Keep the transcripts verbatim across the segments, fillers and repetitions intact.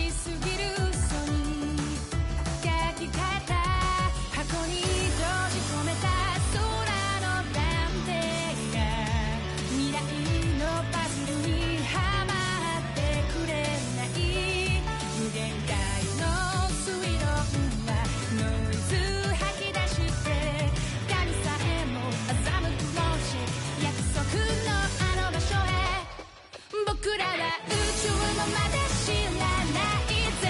すぎる嘘に書き換えた箱に閉じ込めた空の断定が未来のパズルにはまってくれない無限界の推論はノイズ吐き出して神さえも欺くもし約束のあの場所へ僕らは宇宙のまで知らないぜ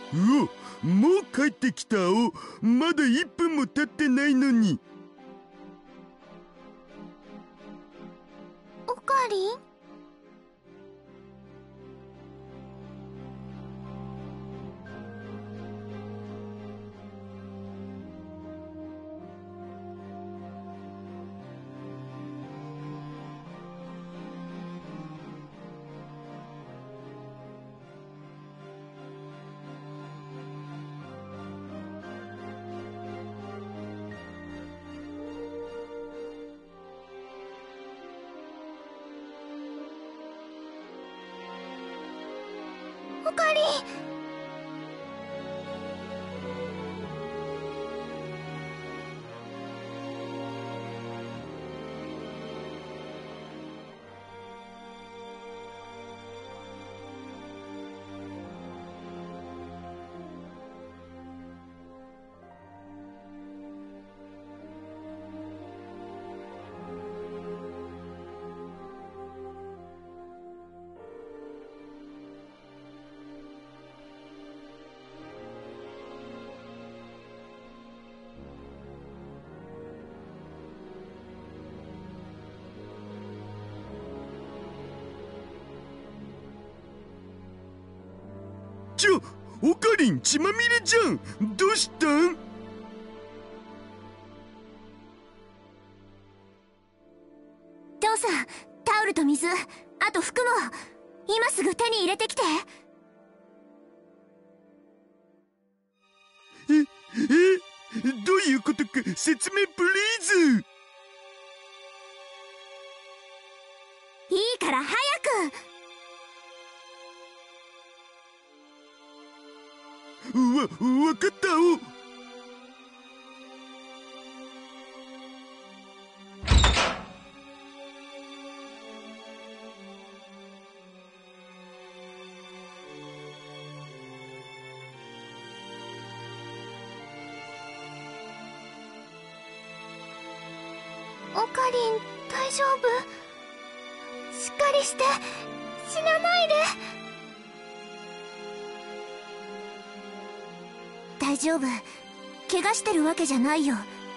うお、もう帰ってきたお。まだいっぷんも経ってないのに。 おかわりん？おかわりん。 ちょ、おかりん血まみれじゃん。どうしたん？ 父さん、タオルと水、あと服も今すぐ手に入れてきて。 え、え、どういうことか説明プリーズ。 いいから早く。 わ、わかったお。 おかりん、大丈夫？しっかりして、死なないで。大丈夫、怪我してるわけじゃないよ。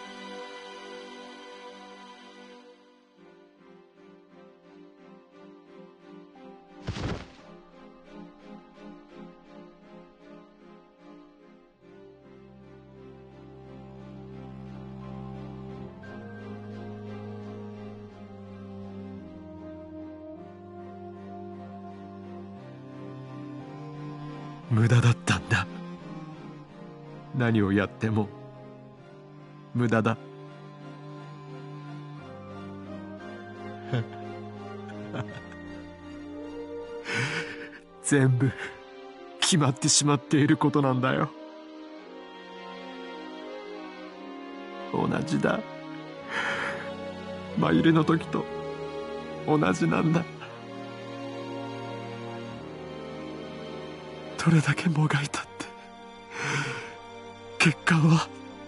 無駄だったんだ。何をやっても無駄だ。全部決まってしまっていることなんだよ。同じだ。真入れの時と同じなんだ。どれだけもがいたって結果は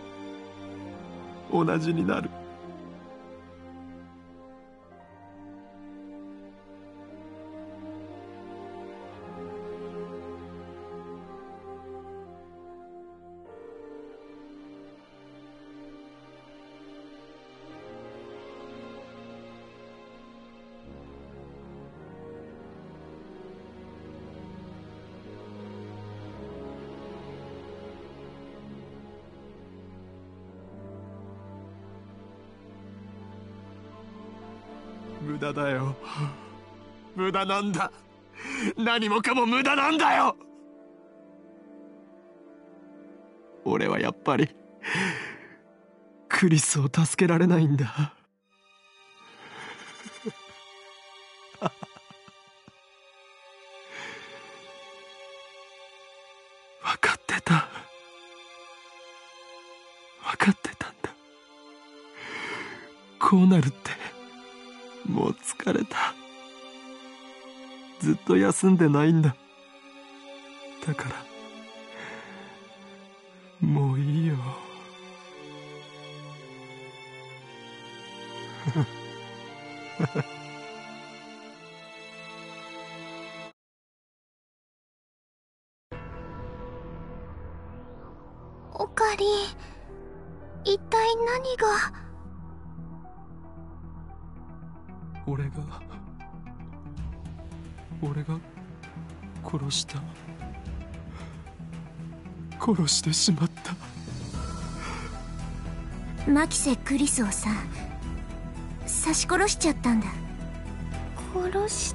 同じになる。無駄だよ。無駄なんだ。何もかも無駄なんだよ。俺はやっぱりクリスを助けられないんだ。分かってた。分かってたんだ。こうなるって。もう疲れた。ずっと休んでないんだ。だからもういいよ。 オカリン、一体何が。 俺が俺が殺した殺してしまった。 マキセ・クリスをさ、刺し殺しちゃったんだ。殺した？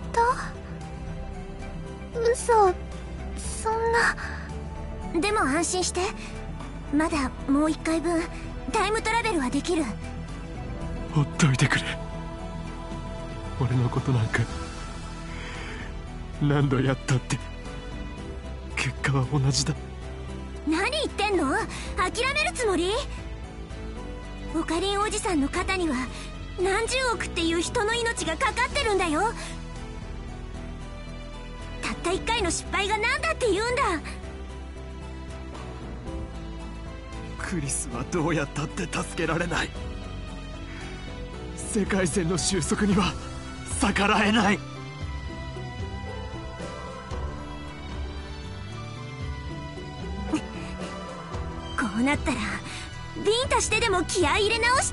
嘘、そんな。でも安心して、まだもう一回分タイムトラベルはできる。 ほっといてくれ。俺のことなんか何度やったって結果は同じだ。 何言ってんの？諦めるつもり？オカリンおじさんの肩には何十億っていう人の命がかかってるんだよ。たった一回の失敗が何だって言うんだ。 クリスはどうやったって助けられない。世界線の収束には逆らえない。 こうなったらビンタしてでも気合い入れ直して。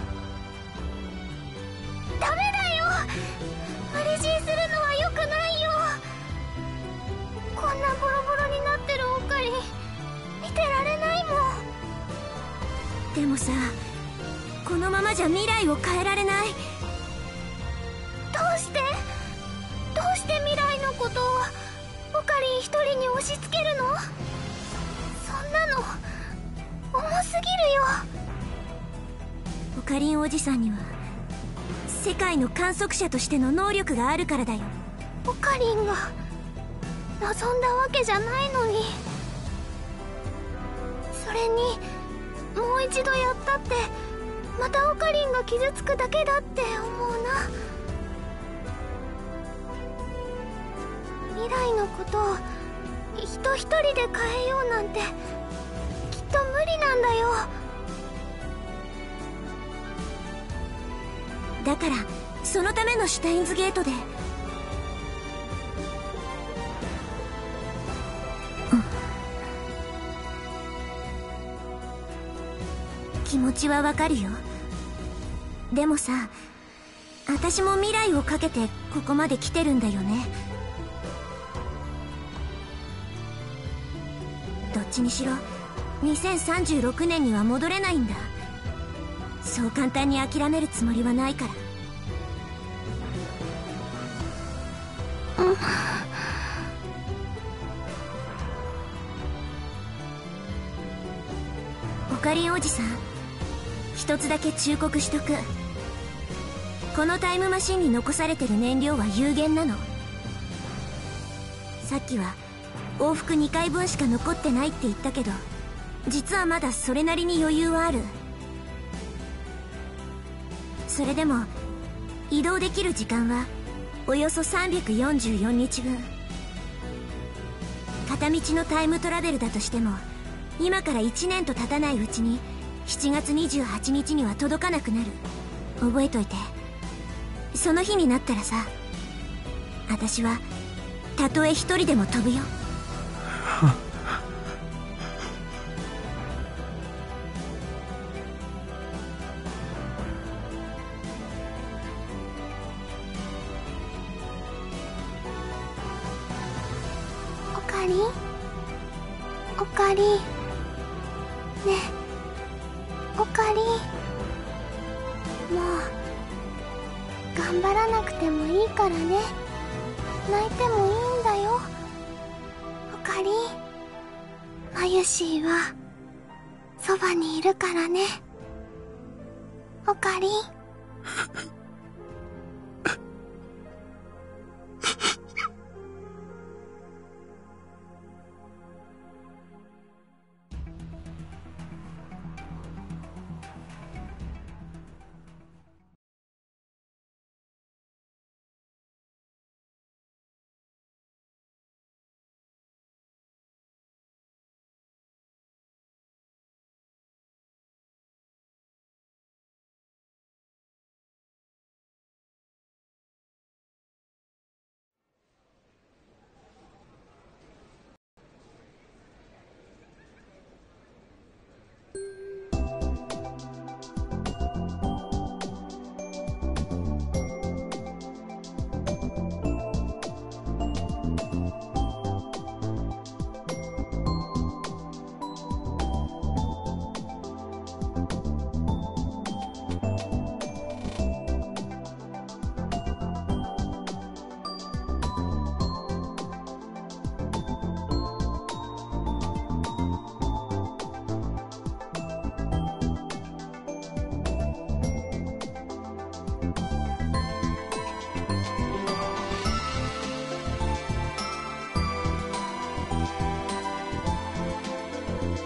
ダメだよ、マレジーするのは良くないよ。こんなボロボロになってるオカリン見てられないもん。でもさ、このままじゃ未来を変えられない。どうしてどうして未来のことをオカリン一人に押し付けるの？そんなの重すぎるよ。オカリンおじさんには世界の観測者としての能力があるからだよ。オカリンが望んだわけじゃないのに。それにもう一度やったってまたオカリンが傷つくだけだって思うな。未来のことを人一人で変えようなんてきっと無理なんだよ。だからそのためのシュタインズゲートで、気持ちはわかるよ。でもさ、私も未来をかけてここまで来てるんだよね。どっちにしろにせんさんじゅうろくねんには戻れないんだ。そう簡単に諦めるつもりはないから。うん。オカリンおじさん、一つだけ忠告しとく。このタイムマシンに残されてる燃料は有限なの。さっきは往復にかいぶんしか残ってないって言ったけど、実はまだそれなりに余裕はある。それでも移動できる時間はおよそさんびゃくよんじゅうよっかぶん。片道のタイムトラベルだとしても今からいちねんと経たないうちにしちがつにじゅうはちにちには届かなくなる。覚えといて。その日になったらさ、私はたとえ一人でも飛ぶよ。オカリン、オカリン、ねえオカリン、もう頑張らなくてもいいからね。泣いてもいいんだよ。オカリン、マユシーはそばにいるからね。オカリン。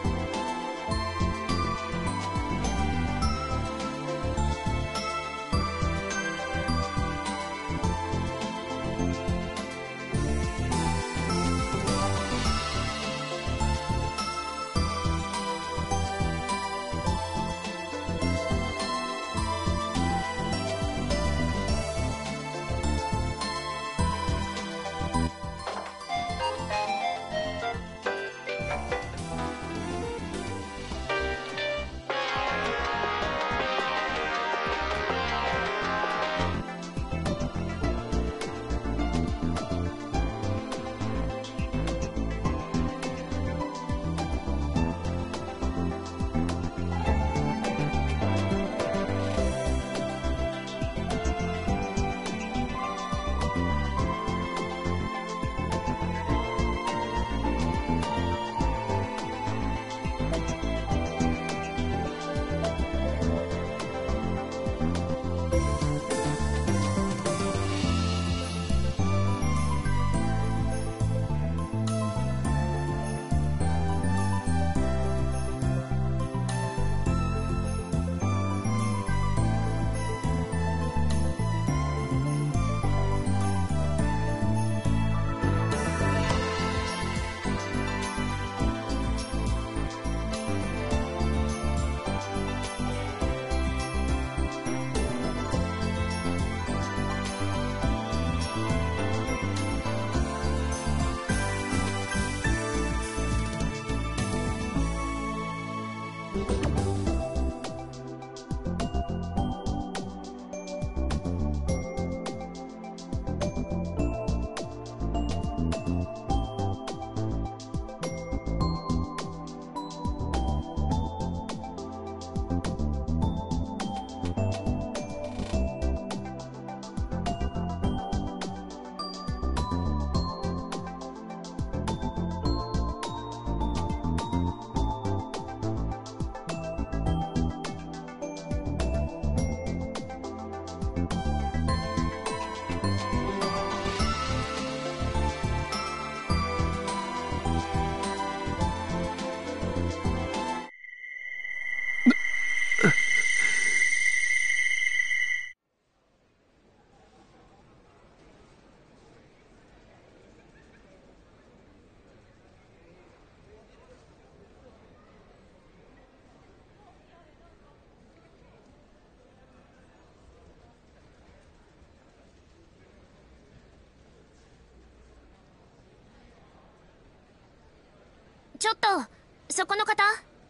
ちょっとそこの方。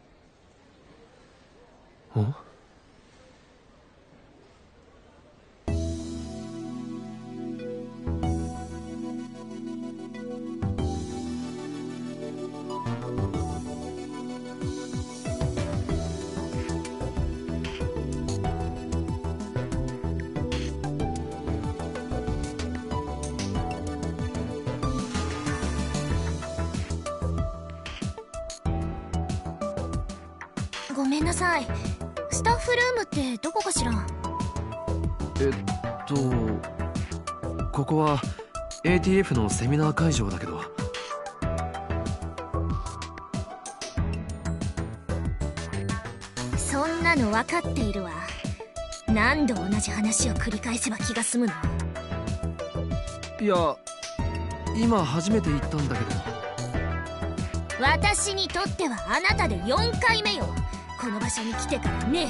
お？ ごめんなさい。スタッフルームってどこかしら？ えっとここは エーティーエフ のセミナー会場だけど。 そんなの分かっているわ。何度同じ話を繰り返せば気が済むの？ いや今初めて行ったんだけど。 私にとってはあなたでよんかいめよ、この場所に来てからね。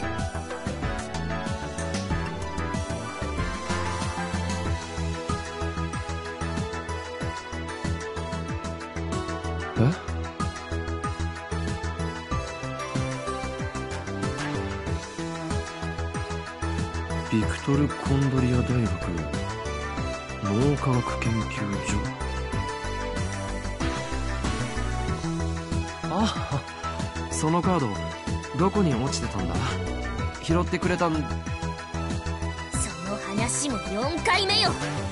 え？ビクトル・コンドリア大学脳科学研究所。ああ、そのカードどこに落ちてたんだ？拾ってくれたん？ その話もよんかいめよ。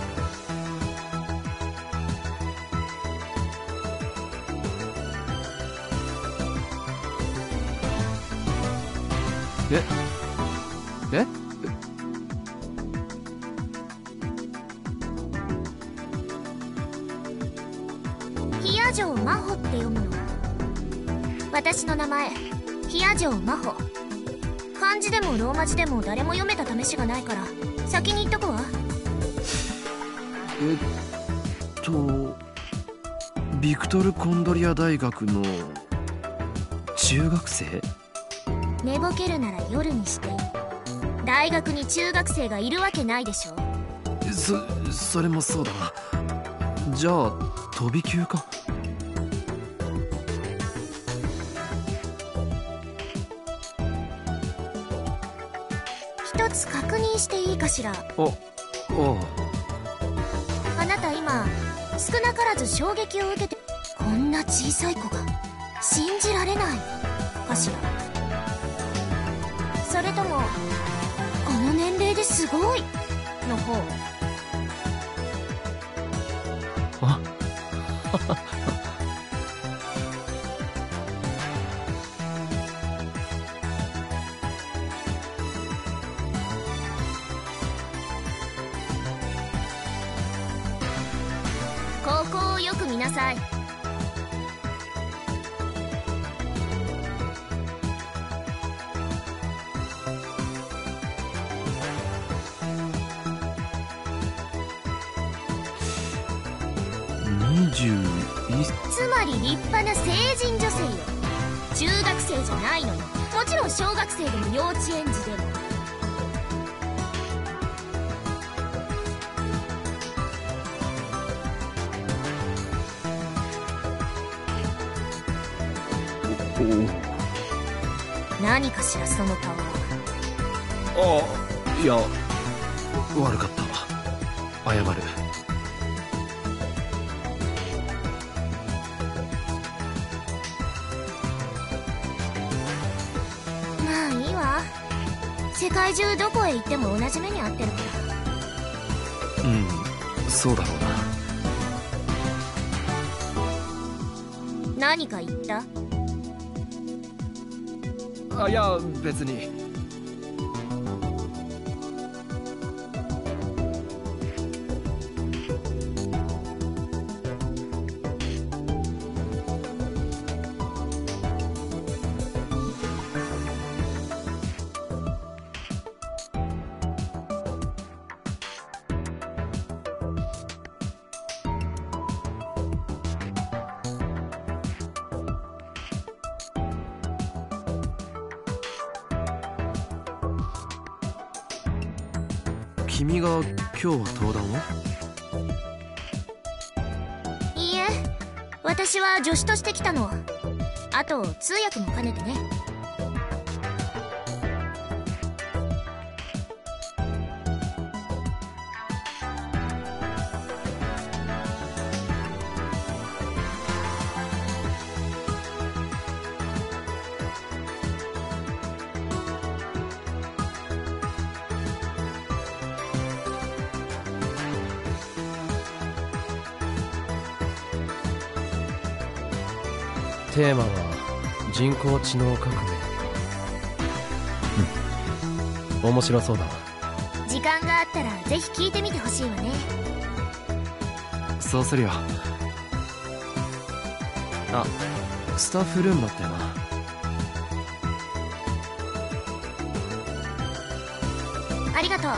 ええヒヤ城真帆って読むの？ 私の名前ヒヤジョウ真帆。漢字でもローマ字でも誰も読めた試しがないから先に言っとくわ。 えっとビクトル・コンドリア大学の中学生？ 寝ぼけるなら夜にして。大学に中学生がいるわけないでしょ。 そそれもそうだな。じゃあ飛び級か？ 一つ確認していいかしら。 おおう。 あなた今少なからず衝撃を受けて、こんな小さい子が信じられないかしら。それともこの年齢ですごいの方？ あここをよく見なさい。 にじゅういっつまり立派な成人女性よ。中学生じゃないのよ。もちろん小学生でも幼稚園児でも。何かしらそのパワー。 あいや悪かった。謝る。 まあいいわ。世界中どこへ行っても同じ目に遭ってるから。 うんそうだろうな。 何か言った？ あいや別に。君が今日は登壇を？ いいえ、私は助手として来たの。あと通訳も兼ねてね。 テーマは人工知能革命。うん、面白そうだわ。 時間があったらぜひ聞いてみてほしいわね。 そうするよ。あスタッフルームだったよな。 ありがとう。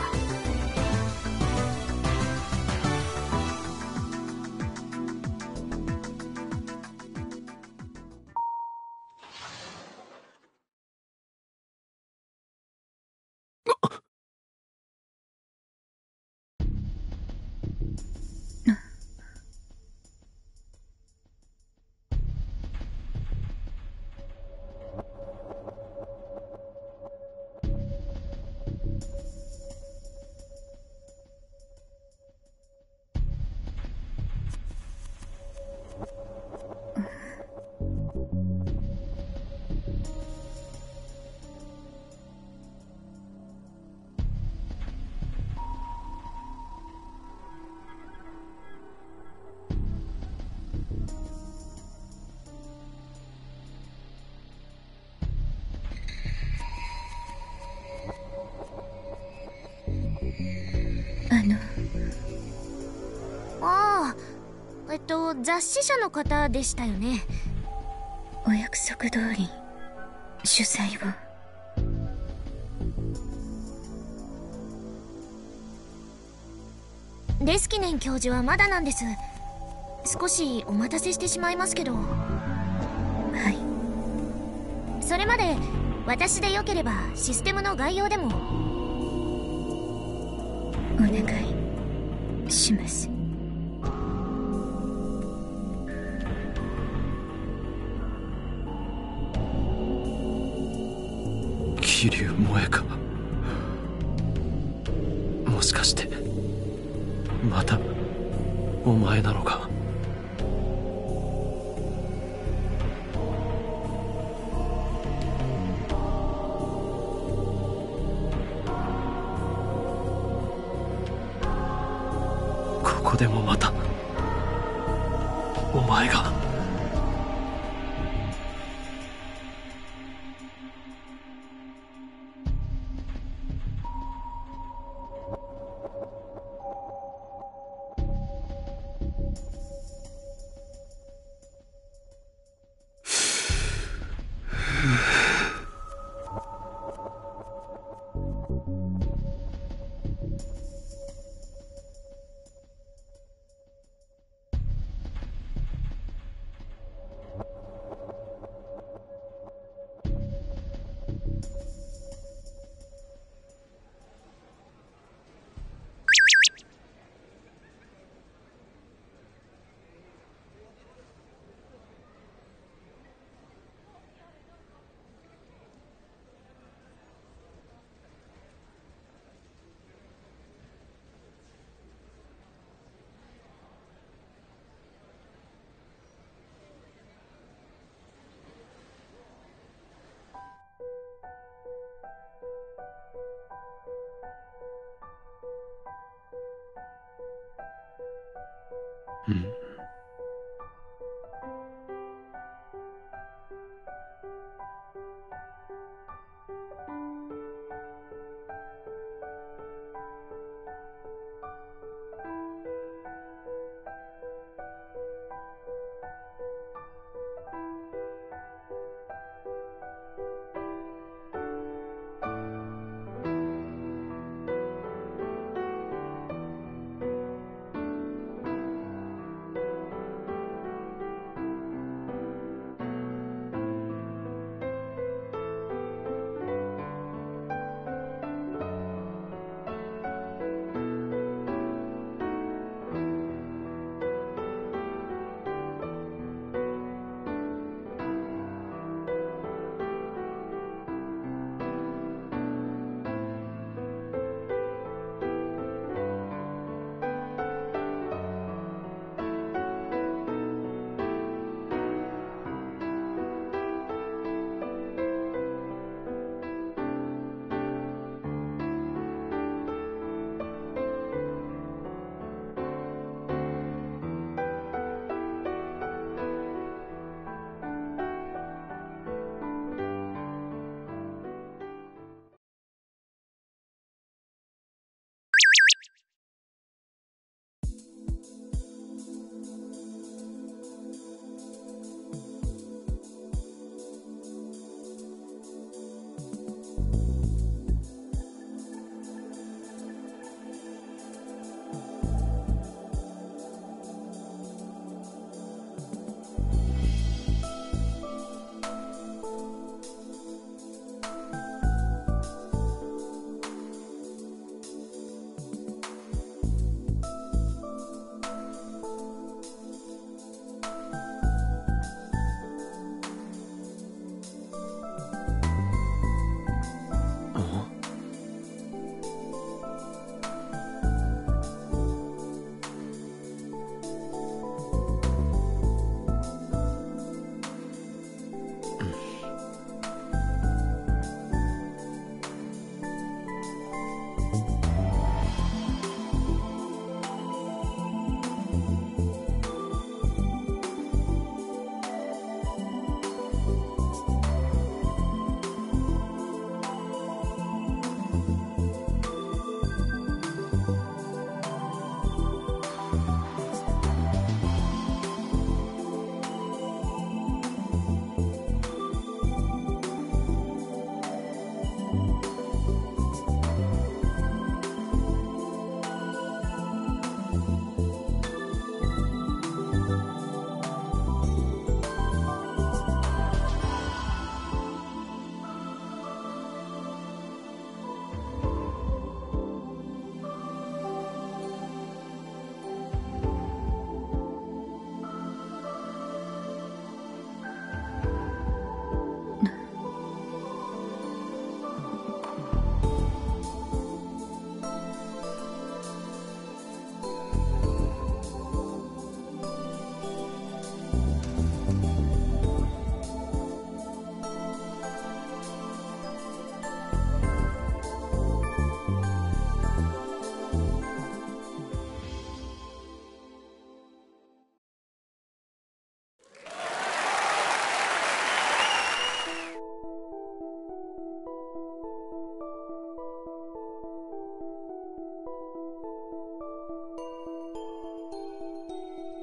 あのああ、えっと雑誌社の方でしたよね。 お約束通り主催を。レスキネン教授はまだなんです。少しお待たせしてしまいますけど。はい。それまで私でよければシステムの概要でもお願いします。 桐生萌か。もしかしてまたお前なのか。ここでもまたお前が。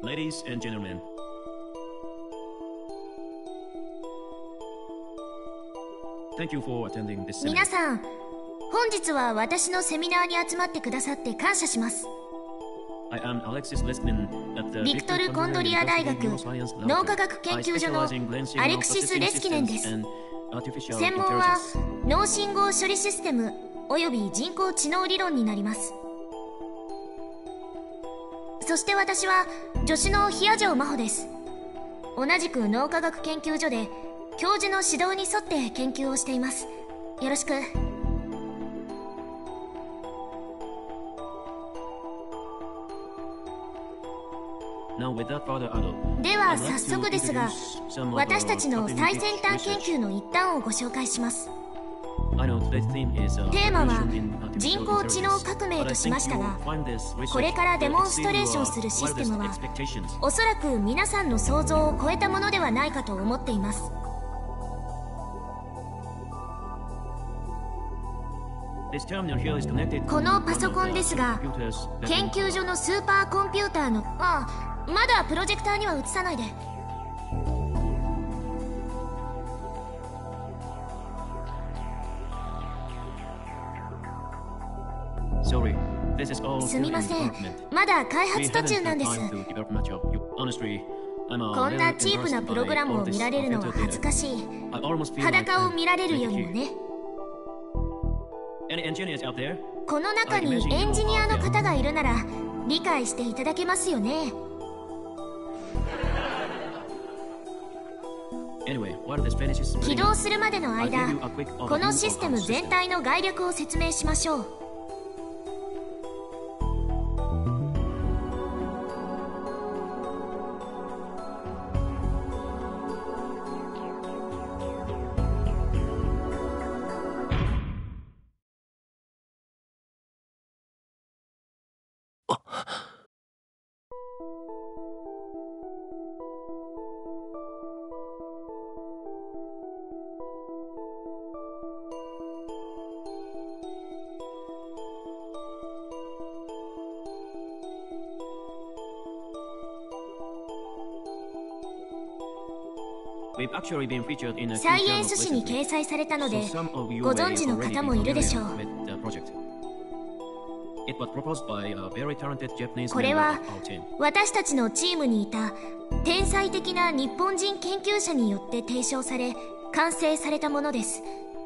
Ladies and gentlemen, thank you for attending this seminar. 皆さん、本日は私のセミナーに集まってくださって感謝します。 I am Alexis Leskinen at the ビクトル・コンドリア大学脳科学研究所のアレクシス・レスキネンです。専門は脳信号処理システムおよび人工知能理論になります。そして私は助手の比谷城真帆です。同じく脳科学研究所で教授の指導に沿って研究をしています。よろしく。では早速ですが、私たちの最先端研究の一端をご紹介します。テーマは人工知能革命としましたが、これからデモンストレーションするシステムはおそらく皆さんの想像を超えたものではないかと思っています。このパソコンですが、研究所のスーパーコンピューターのああまだプロジェクターには映さないで。すみません、まだ開発途中なんです。こんなチープなプログラムを見られるのは恥ずかしい。裸を見られるよりもね。この中にエンジニアの方がいるなら理解していただけますよね。起動するまでの間、このシステム全体の概略を説明しましょう。サイエンス誌に掲載されたのでご存知の方もいるでしょう。これは私たちのチームにいた天才的な日本人研究者によって提唱され完成されたものです。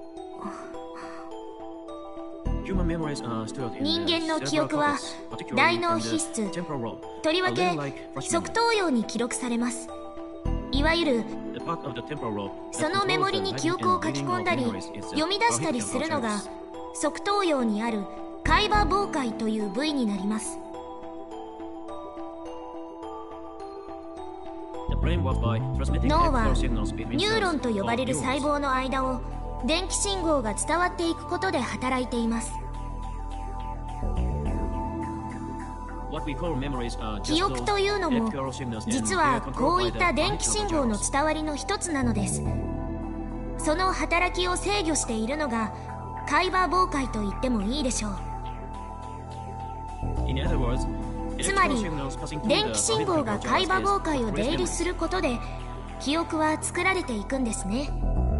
人間の記憶は大脳皮質、とりわけ側頭葉に記録されます。いわゆるそのメモリに記憶を書き込んだり読み出したりするのが側頭葉にある海馬傍回という部位になります。脳はニューロンと呼ばれる細胞の間を電気信号が伝わっていくことで働いています。記憶というのも実はこういった電気信号の伝わりの一つなのです。その働きを制御しているのが海馬傍回と言ってもいいでしょう。つまり電気信号が海馬傍回を出入りすることで記憶は作られていくんですね。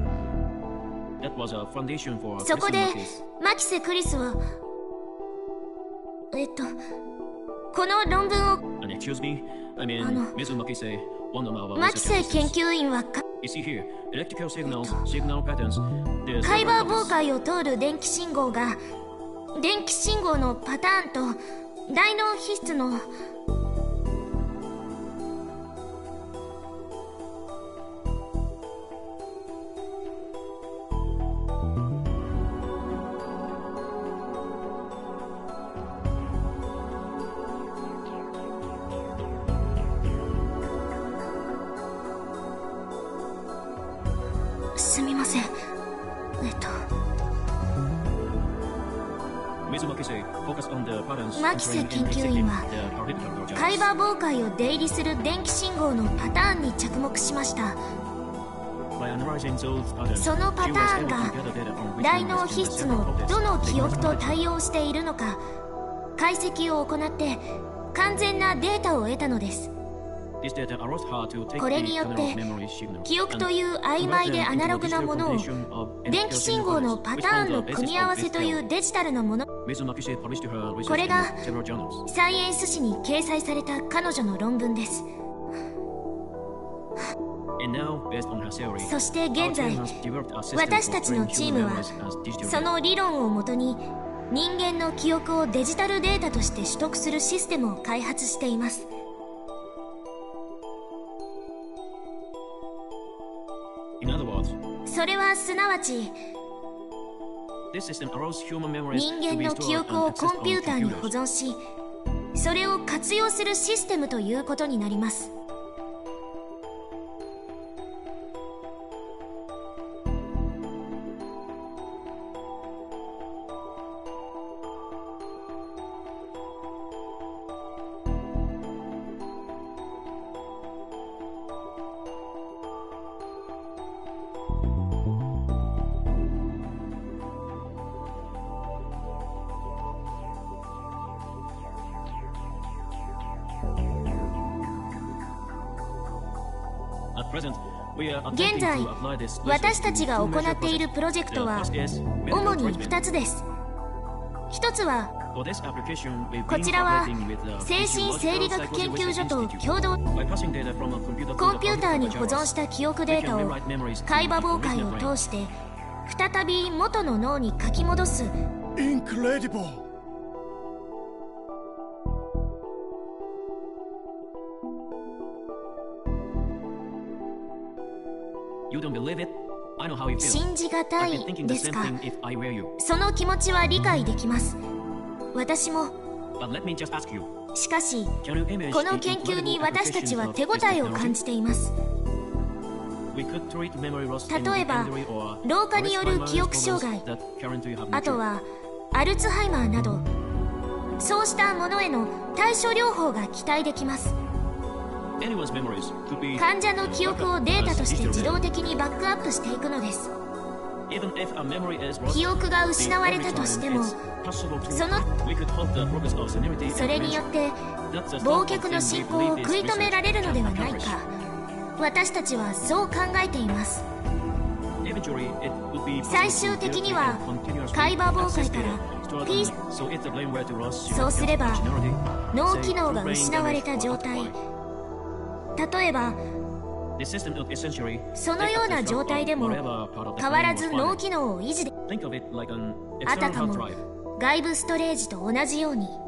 そこでマキセ・クリスはえっとこの論文をあのマキセ研究員はか海馬傍回を通る電気信号が電気信号のパターンと大脳皮質のすみません。えっとマキセ研究員は海馬傍回を出入りする電気信号のパターンに着目しました。そのパターンが大脳皮質のどの記憶と対応しているのか解析を行って完全なデータを得たのです。 これによって記憶という曖昧でアナログなものを電気信号のパターンの組み合わせというデジタルのもの、これがサイエンス誌に掲載された彼女の論文です。そして現在私たちのチームはその理論をもとに人間の記憶をデジタルデータとして取得するシステムを開発しています。それはすなわち人間の記憶をコンピューターに保存し、それを活用するシステムということになります。現在私たちが行っているプロジェクトは主にふたつです。ひとつはこちらは精神生理学研究所と共同、コンピューターに保存した記憶データを海馬傍回を通して再び元の脳に書き戻す。 インクレディブル。 信じがたいですか。その気持ちは理解できます。私も。しかしこの研究に私たちは手応えを感じています。例えば老化による記憶障害、あとはアルツハイマーなど、そうしたものへの対処療法が期待できます。患者の記憶をデータとして自動的にバックアップしていくのです。記憶が失われたとしても、そのそれによって忘却の進行を食い止められるのではないか、私たちはそう考えています。最終的には海馬傍回からピース、そうすれば脳機能が失われた状態、例えばそのような状態でも変わらず脳機能を維持で、あたかも外部ストレージと同じように。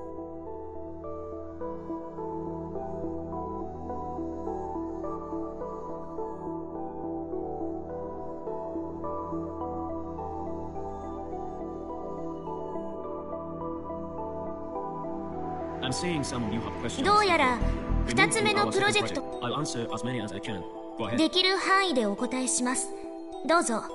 どうやらふたつめのプロジェクト、できる範囲でお答えします。どうぞ。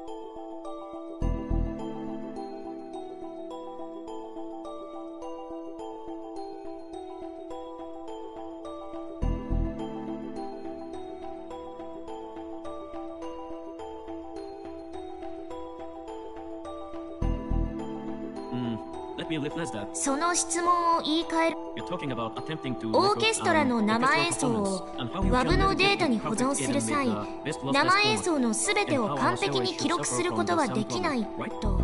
その質問を言い換える。オーケストラの生演奏を ワブ のデータに保存する際、生演奏の全てを完璧に記録することはできないと。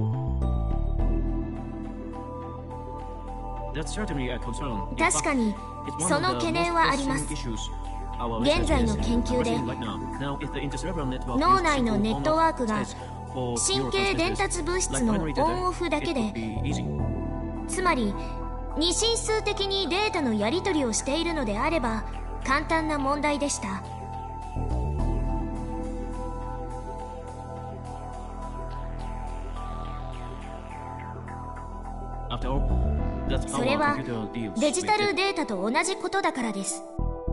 確かにその懸念はあります。現在の研究で脳内のネットワークが神経伝達物質のオンオフだけで、つまり二進数的にデータのやり取りをしているのであれば簡単な問題でした。それはデジタルデータと同じことだからです。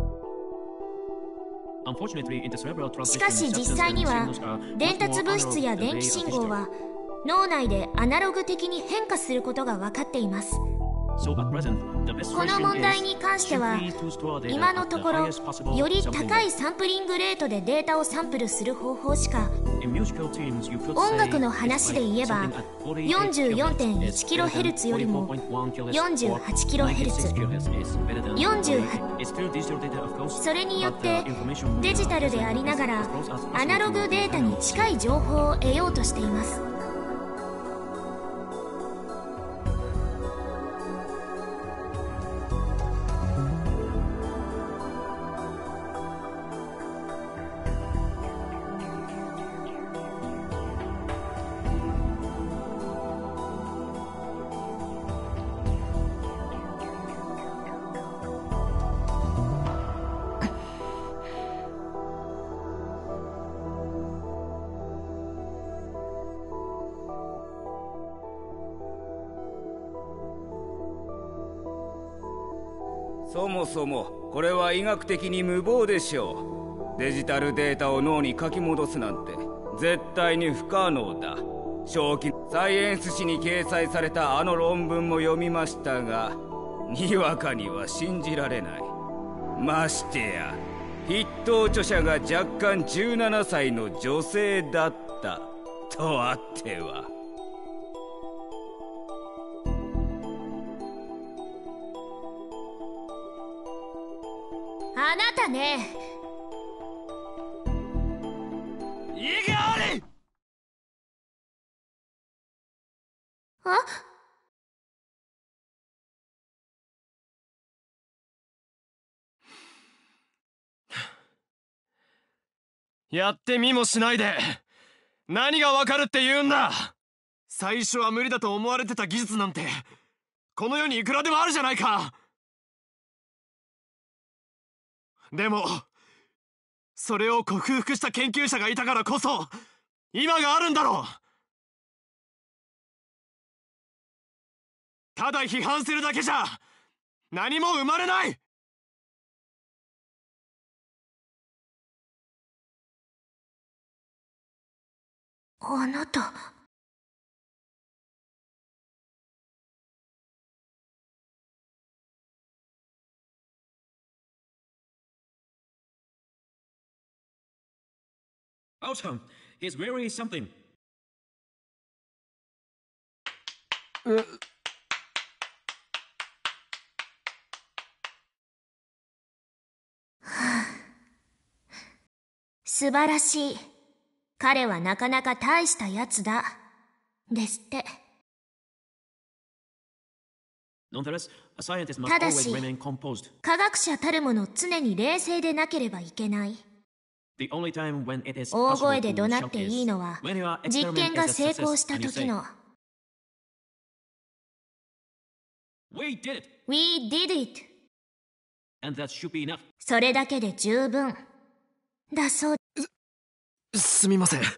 しかし実際には伝達物質や電気信号は脳内でアナログ的に変化することが分かっています。 So at present, the best この solution 問題に関しては is to store data 今の at the ところ highest possible より sampling 高い rate. サンプリングレートでデータをサンプルする方法しか In musical terms, you could 音楽 say の話で言えば something at よんじゅうよんてんいちキロヘルツ よりも よんじゅうはちキロヘルツ よんじゅうはちそれによってデジタルでありながらアナログデータに近い情報を得ようとしています。 そもそもこれは医学的に無謀でしょう。デジタルデータを脳に書き戻すなんて絶対に不可能だ。正気サイエンス誌に掲載されたあの論文も読みましたが、にわかには信じられない。ましてや筆頭著者が若干じゅうななさいの女性だったとあっては。 あなたね、 意義あり。 あやってみもしないで何がわかるって言うんだ。最初は無理だと思われてた技術なんてこの世にいくらでもあるじゃないか。でもそれを克服した研究者がいたからこそ今があるんだろう。ただ批判するだけじゃ何も生まれない。 あなた。 Awesome. He's really something. 素晴らしい。彼はなかなか大したやつだ。ですって。 Nonetheless, a scientist must ただ always し remain composed. 科学者たるもの常に冷静でなければいけない。 The only time when it is 大 possible 声で to 怒鳴っ shout て is いいのは when your 実 experiment 験が is a 成功 success した and you 時 say, の We did it! We did it! And that should be enough. それだけで十分だそう。 すみません。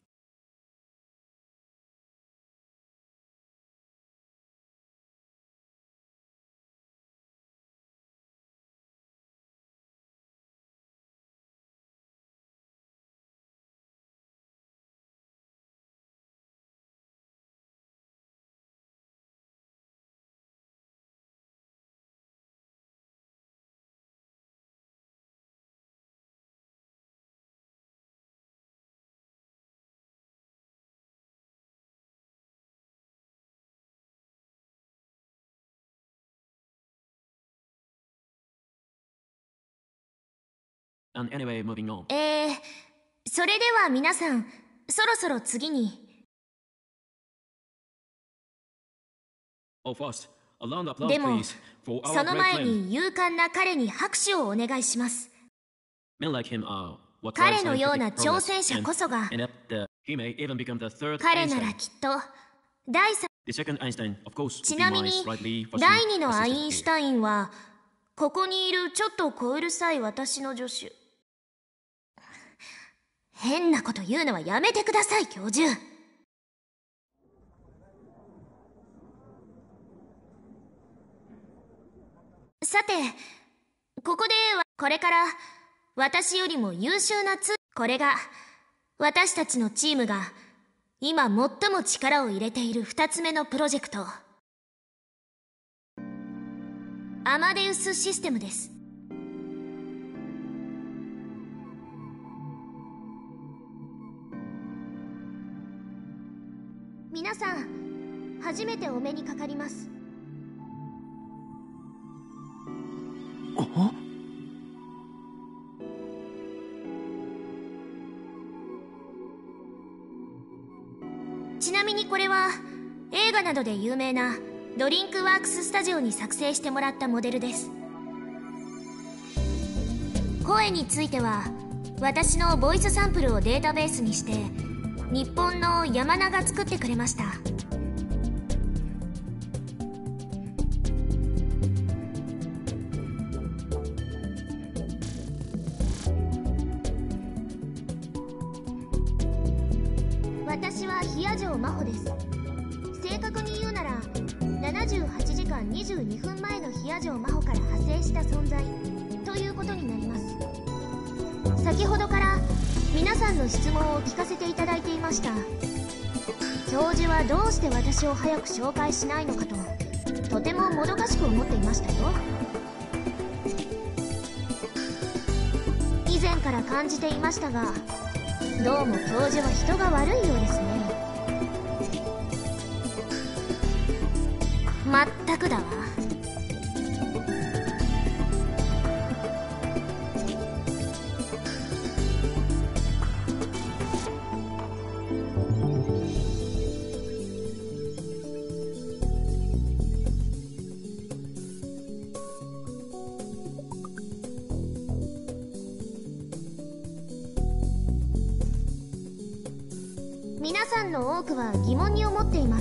And anyway, moving on. えー、それでは皆さん、そろそろ次に。 Oh, first, a round of applause, でも please, for our その great 前 friend. に勇敢な彼に拍手をお願いします。 Men like him are what 彼 drives のような scientific 挑 progress, 戦者 and こそが and that, uh, he may even become the third 彼なら Einstein. きっと第三 The second Einstein, of course, ち would be なみ my に slightly fussy 第二のアイン assistant シュ here. タインはここにいるちょっと小うるさい私の助手。変なこと言うのはやめてください、教授。さて、ここではこれから私よりも優秀なつこれが私たちのチームが今最も力を入れている二つ目のプロジェクト。 アマデウスシステムです。皆さん、初めてお目にかかります。ちなみにこれは映画などで有名なドリンクワークススタジオに作成してもらったモデルです。声については私のボイスサンプルをデータベースにして日本の山名が作ってくれました。私は比谷城真帆です。正確に言うならななじゅうはちじかんにじゅうにふんまえの比谷城真帆から派生した存在ということになります。先ほどから皆さんの質問を聞かせていただいていました。教授はどうして私を早く紹介しないのかととてももどかしく思っていましたよ。以前から感じていましたが、どうも教授は人が悪いようですね。まったくだわ。皆さんの多くは疑問に思っています。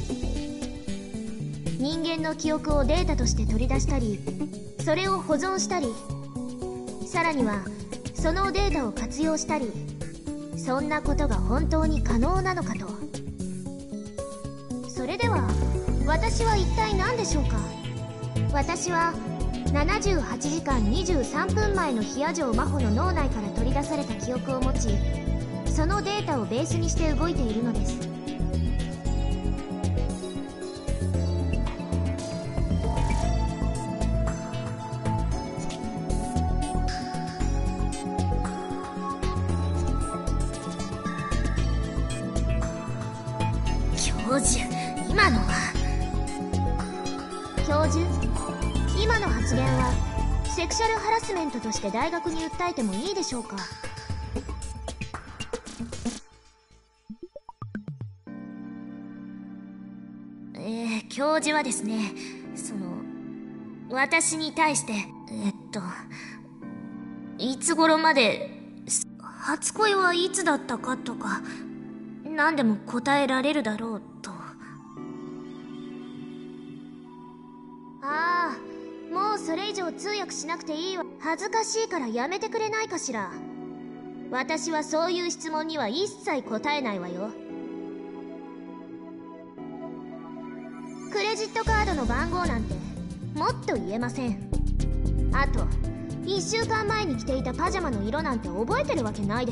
人間の記憶をデータとして取り出したり、それを保存したり、さらにはそのデータを活用したり、そんなことが本当に可能なのかと。それでは私は一体何でしょうか。私はななじゅうはちじかんにじゅうさんぷんまえの比谷城真帆の脳内から取り出された記憶を持ち、そのデータをベースにして動いているのです。教授、今のは。教授、今の発言はセクシャルハラスメントとして大学に訴えてもいいでしょうか。えー、教授はですね、その私に対してえっといつ頃まで初恋はいつだったかとか何でも答えられるだろうと。ああ、もうそれ以上通訳しなくていいわ。恥ずかしいからやめてくれないかしら。私はそういう質問には一切答えないわよ。クレジットカードの番号なんてもっと言えません。あといっしゅうかんまえに着ていたパジャマの色なんて覚えてるわけないです。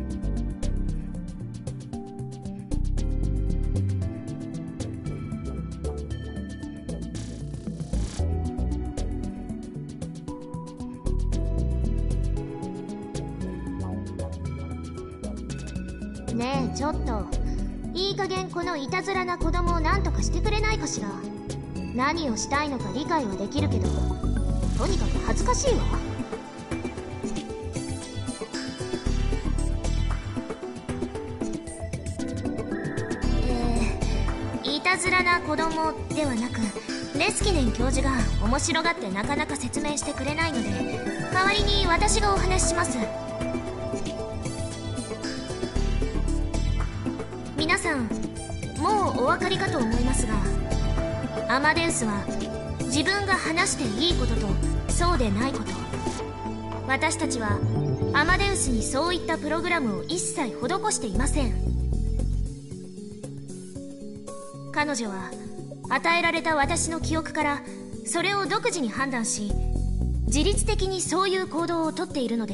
ねえちょっと、いい加減このいたずらな子供を何とかしてくれないかしら。何をしたいのか理解はできるけど、とにかく恥ずかしいわ。えー、いたずらな子供ではなく、レスキネン教授が面白がってなかなか説明してくれないので、代わりに私がお話しします。皆さんもうお分かりかと思いますが、アマデウスは自分が話していいこととそうでないこと、私たちはアマデウスにそういったプログラムを一切施していません。彼女は与えられた私の記憶からそれを独自に判断し、自律的にそういう行動をとっているのです。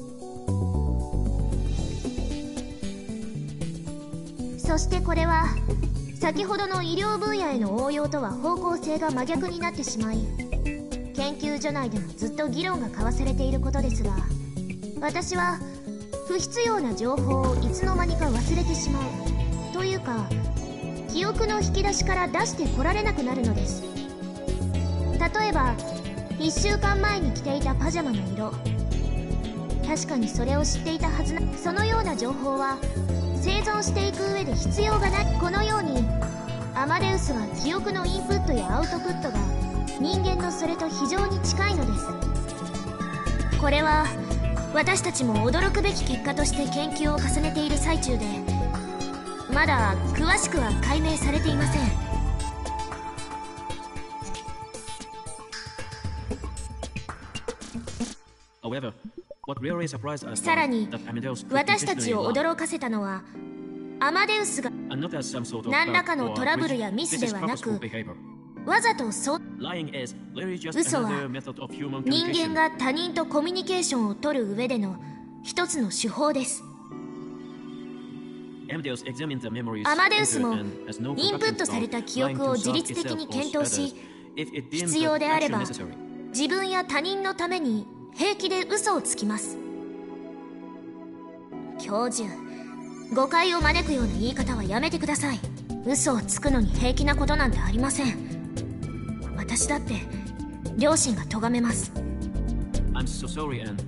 そしてこれは先ほどの医療分野への応用とは方向性が真逆になってしまい、 研究所内でもずっと議論が交わされていることですが、私は不必要な情報をいつの間にか忘れてしまうというか、記憶の引き出しから出してこられなくなるのです。例えばいっしゅうかんまえに着ていたパジャマの色、確かにそれを知っていたはずな、そのような情報は生存していく上で必要がない。このようにアマデウスは記憶のインプットやアウトプットが人間のそれと非常に近いのです。これは私たちも驚くべき結果として研究を重ねている最中で、まだ詳しくは解明されていません。さらに私たちを驚かせたのは、アマデウスが何らかのトラブルやミスではなく、わざとそう嘘は人間が他人とコミュニケーションを取る上での一つの手法です。アマデウスもインプットされた記憶を自律的に検討し、必要であれば自分や他人のために平気で嘘をつきます。教授、誤解を招くような言い方はやめてください。嘘をつくのに平気なことなんてありません。私だって両親が咎めます。 I'm so sorry, Anne.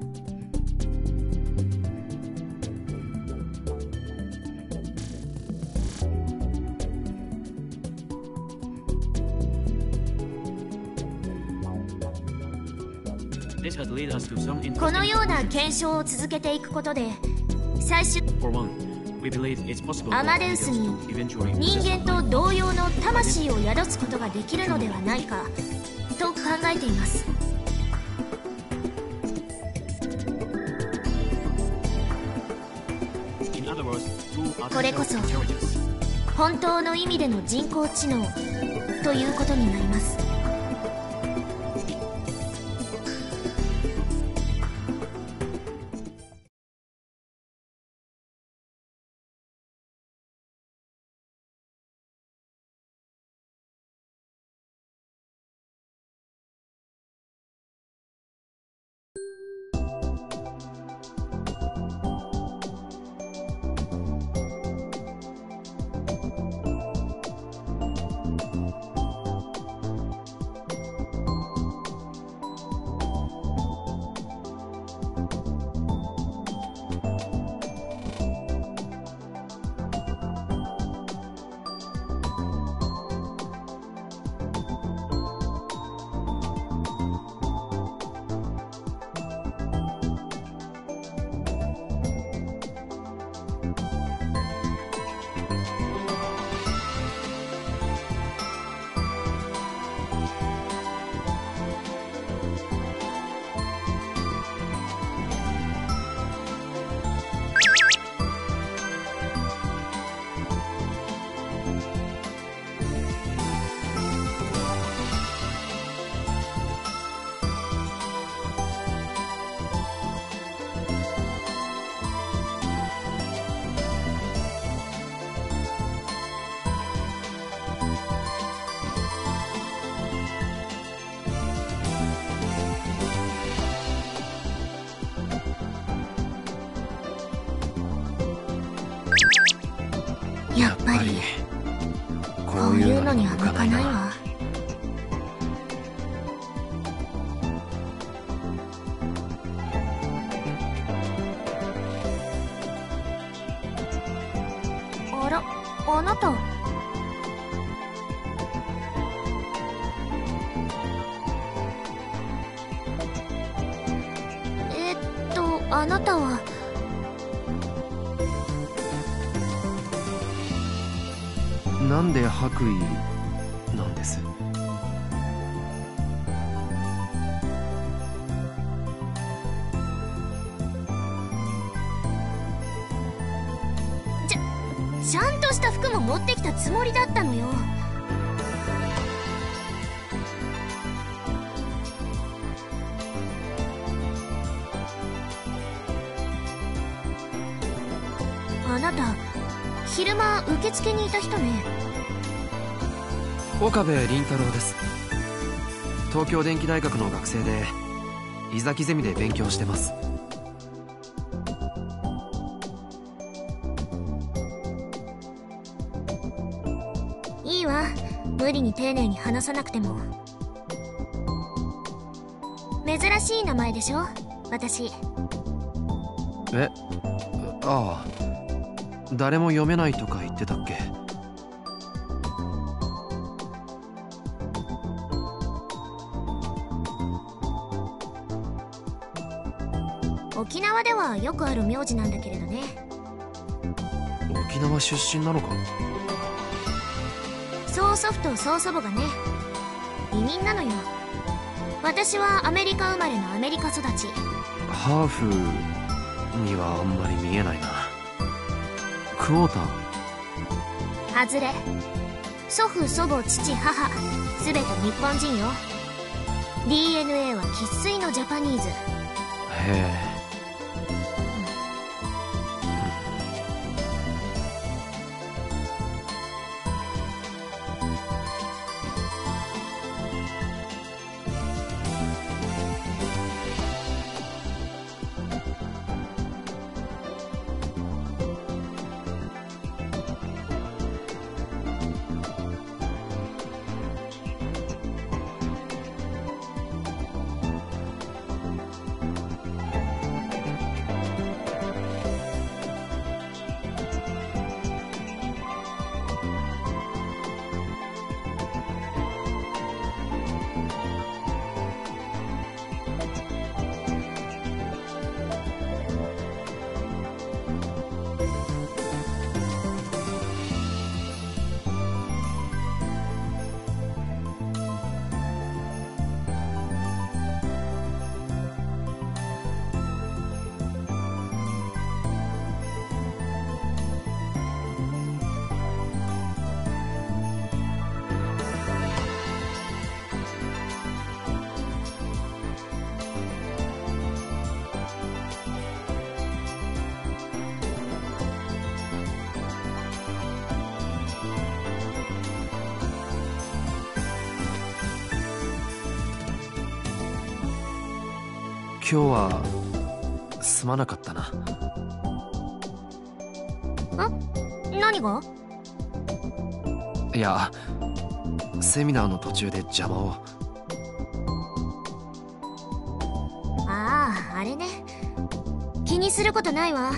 This has led us to some interesting このような検証を続けていくことで、最終 For one, we believe it's possible アマデウスに to eventually 人 possess 間と something. 同様の魂を宿すことができるのではないかと考えています。 In other words, true これこそ artificial intelligence. 本当の意味での人工知能ということになります。やっぱりこういうのには向かないわ。あら、あなた。えっとあなたは。 なんで白衣なんです？ ちゃ、ちゃんとした服も持ってきたつもりだったのよ。あなた昼間受付にいた人ね。 岡部倫太郎です。 東京電機大学の学生で伊崎ゼミで勉強してます。 いいわ、無理に丁寧に話さなくても。珍しい名前でしょ、私。 え、ああ、誰も読めないとか言ってたっけ？ 沖縄ではよくある名字なんだけれどね。 沖縄出身なのか？ 曽祖父と曽祖母がね、移民なのよ。私はアメリカ生まれのアメリカ育ち。 ハーフにはあんまり見えないな。クォーター？ 外れ。祖父祖母父母全て日本人よ。 ディーエヌエー は生粋のジャパニーズ。 へえ。今日はすまなかったな。 ん？何が？ いや、セミナーの途中で邪魔を。 ああ、あれね。気にすることないわ。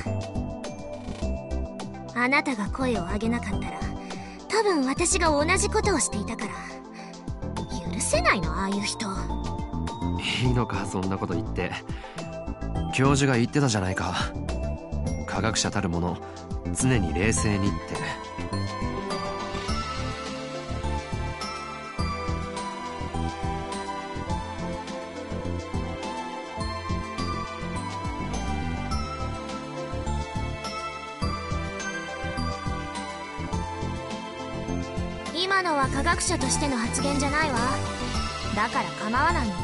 あなたが声を上げなかったら多分私が同じことをしていたから。許せないの、ああいう人。 いいのか、そんなこと言って。教授が言ってたじゃないか。科学者たるもの常に冷静にって。 今のは科学者としての発言じゃないわ。だから構わないのよ。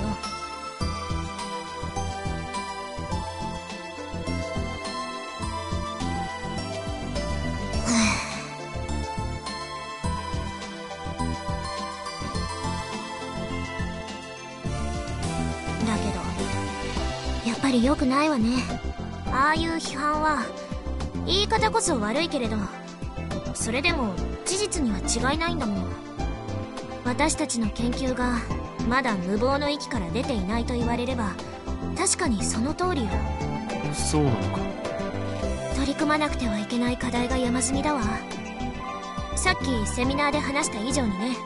だけどやっぱり良くないわね。ああいう批判は言い方こそ悪いけれど、それでも事実には違いないんだもん。私たちの研究がまだ無謀の域から出ていないと言われれば確かにその通りよ。 そうなのか。 取り組まなくてはいけない課題が山積みだわ。さっきセミナーで話した以上にね。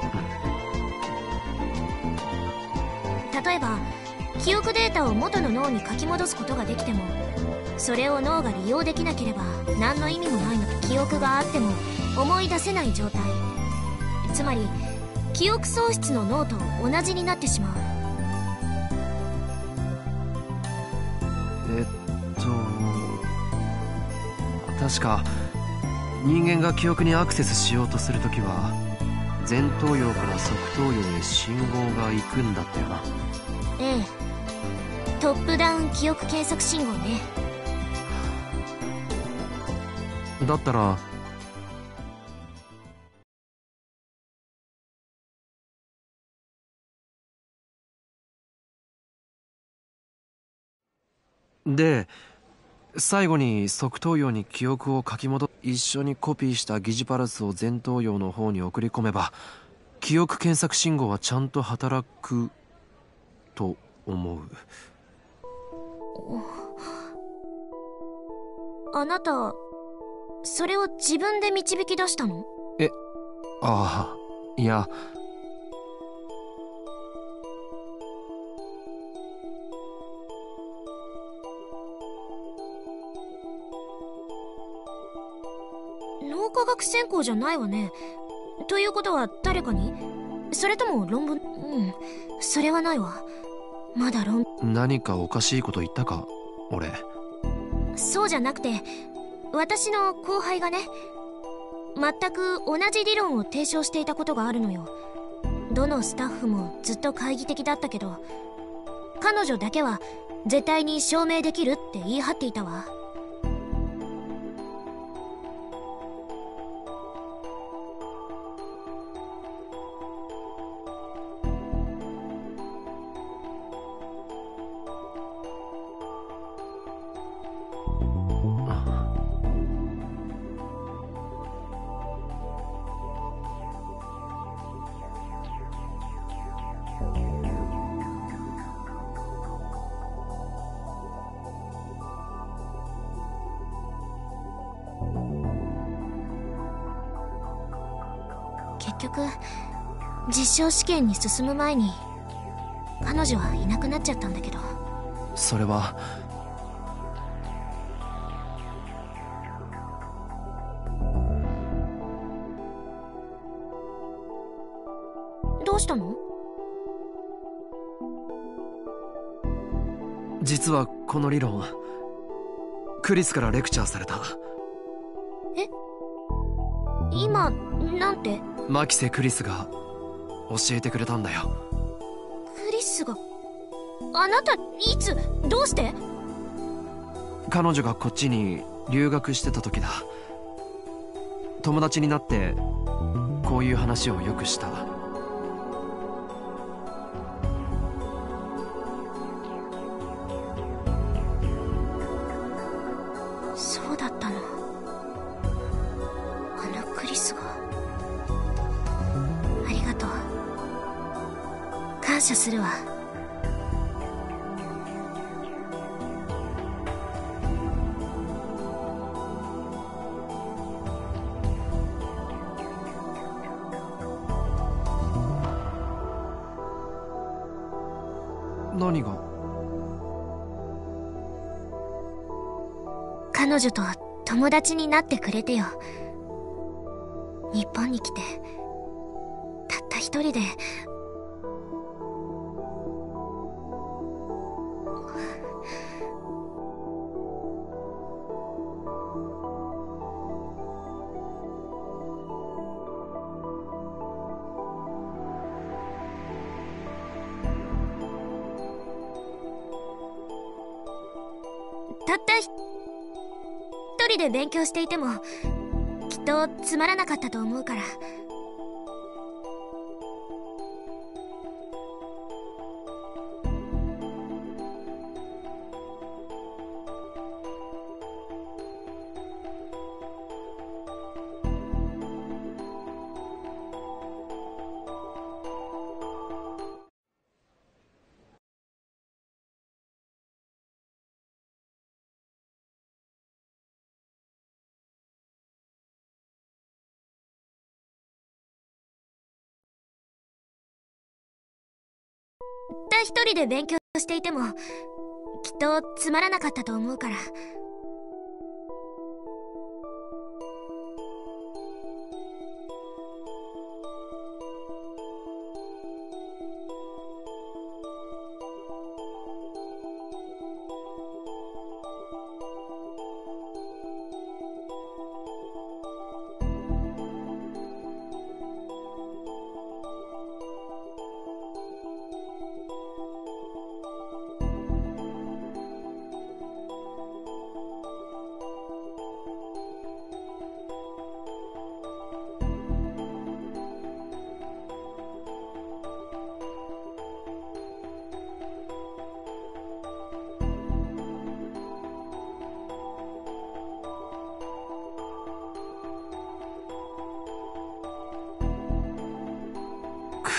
例えば記憶データを元の脳に書き戻すことができても、それを脳が利用できなければ何の意味もないの。記憶があっても思い出せない状態、つまり記憶喪失の脳と同じになってしまう。 えっと確か人間が記憶にアクセスしようとするときは前頭葉から側頭葉へ信号が行くんだったよな。 ええ、トップダウン記憶検索信号ね。 だったらで最後に側頭葉に記憶を書き戻一緒にコピーした疑似パルスを前頭葉の方に送り込めば記憶検索信号はちゃんと働くと思う。 あなたそれを自分で導き出したの？ え、ああ、いや脳科学専攻じゃないわね。ということは誰かに？それとも論文？うん、それはないわ。まだ論何かおかしいこと言ったか俺？ そうじゃなくて、私の後輩がね、全く同じ理論を提唱していたことがあるのよ。どのスタッフもずっと懐疑的だったけど、彼女だけは絶対に証明できるって言い張っていたわ。結局実証試験に進む前に彼女はいなくなっちゃったんだけど。 それはどうしたの？ 実はこの理論クリスからレクチャーされた。 え？今なんて？ 牧瀬クリスが教えてくれたんだよ。 クリスが？あなたいつ？どうして？ 彼女がこっちに留学してた時だ。友達になってこういう話をよくした。 そうだったの。あのクリスが。ありがとう。感謝するわ。 何が？ 彼女と友達になってくれてよ。日本に来てたった一人で。たった一人で勉強していてもきっとつまらなかったと思うから。たった一人で勉強していてもきっとつまらなかったと思うから。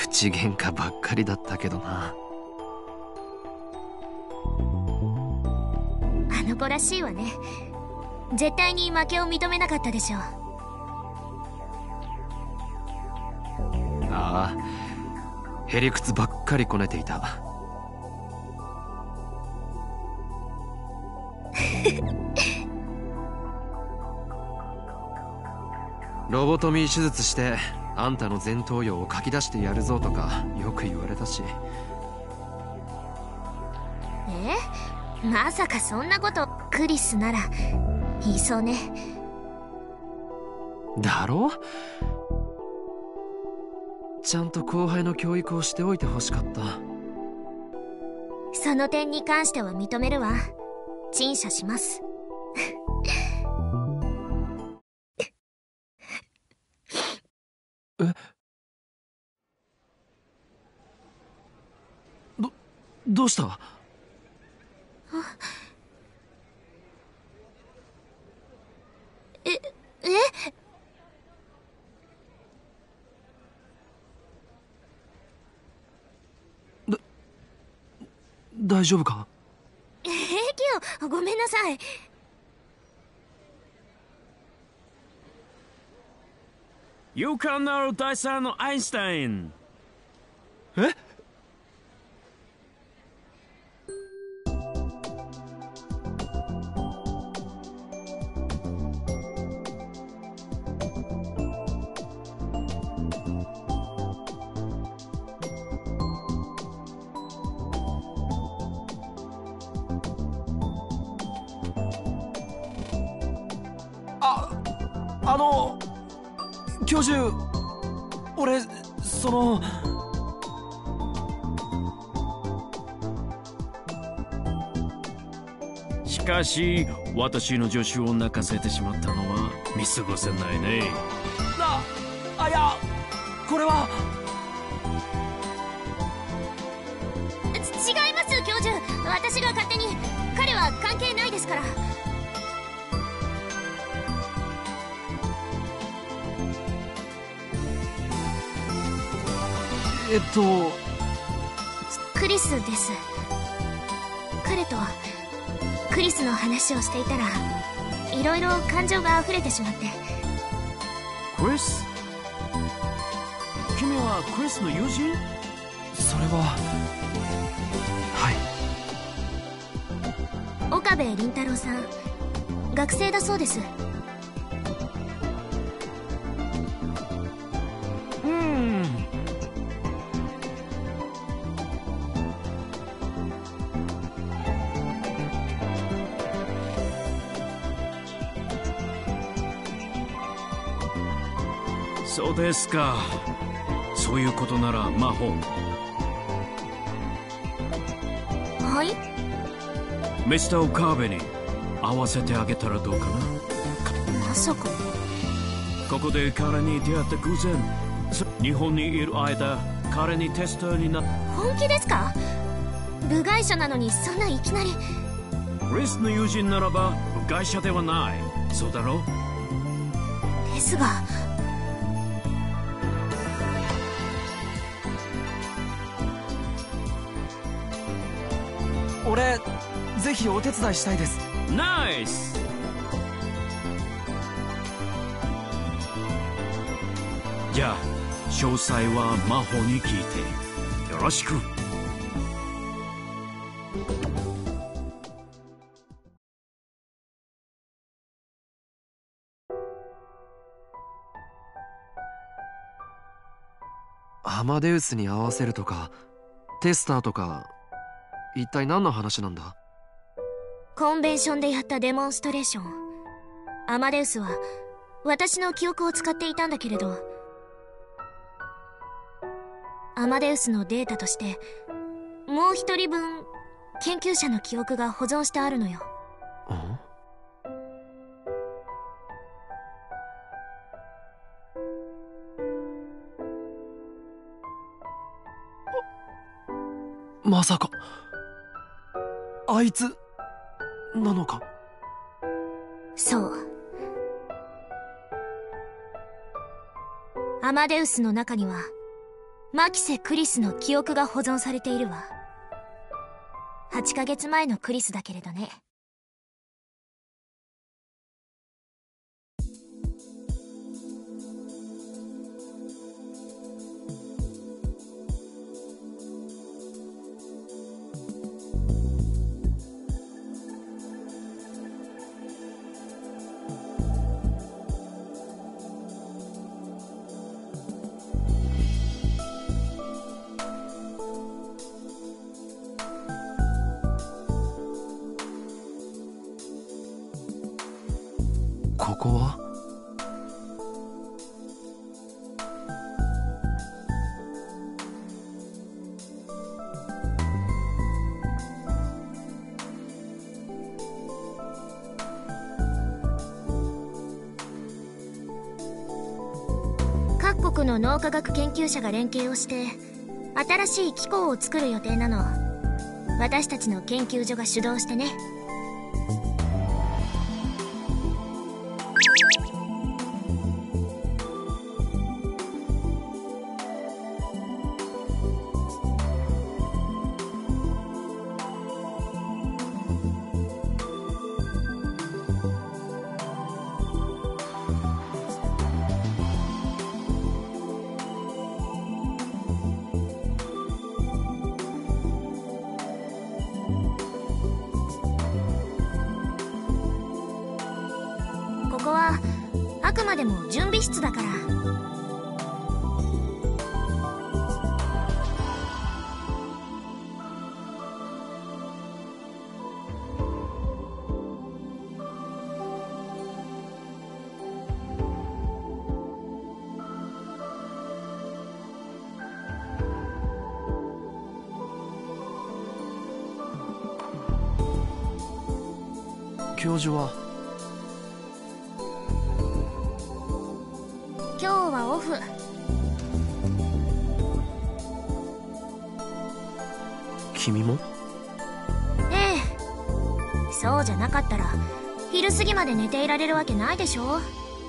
口喧嘩ばっかりだったけどな。 あの子らしいわね。絶対に負けを認めなかったでしょう。 ああ、へりくつばっかりこねていた。ロボトミー手術してあんたの前頭葉を書き出してやるぞとかよく言われたし。 え？まさかそんなこと。クリスなら言いそうね。 だろ？ちゃんと後輩の教育をしておいてほしかった。 その点に関しては認めるわ。陳謝します。 え？ど、どうした？あ、 え、え？ だ、大丈夫か？ 平気よ。ごめんなさい。 勇敢なる大佐のアインシュタイン。 え？あ、あの教授、俺そのしかし私の助手を泣かせてしまったのは見過ごせないね。 な、あ、いや、これはち違います教授。私が勝手に。彼は関係ないですから。 えっとクリスです。彼とクリスの話をしていたらいろいろ感情が溢れてしまって。 クリス？君はクリスの友人？ それははい。 岡部倫太郎さん、学生だそうです。 うん。そうですか。そういうことなら魔法。 はい？ ミスター岡部に会わせてあげたらどうかな。 まさか。 ここで彼に出会った偶然、日本にいる間彼にテスターになっ。 本気ですか？部外者なのにそんないきなり。 クリスの友人ならば部外者ではない。そうだろう？ ですが。 俺ぜひお手伝いしたいです。 ナイス。じゃあ詳細は魔法に聞いてよろしく。 アマデウスに合わせるとかテスターとか一体何の話なんだ？ コンベンションでやったデモンストレーション。アマデウスは私の記憶を使っていたんだけれど、アマデウスのデータとしてもう一人分研究者の記憶が保存してあるのよ。 まさかあいつなのか？ そう。アマデウスの中にはマキセ・クリスの記憶が保存されているわ。はちかげつまえのクリスだけれどね。 ここは？ 各国の脳科学研究者が連携をして新しい機構を作る予定なの。私たちの研究所が主導してね。ここはあくまでも準備室だから。 教授は？ 今日はオフ。 君も？ ええ。そうじゃなかったら昼過ぎまで寝ていられるわけないでしょ。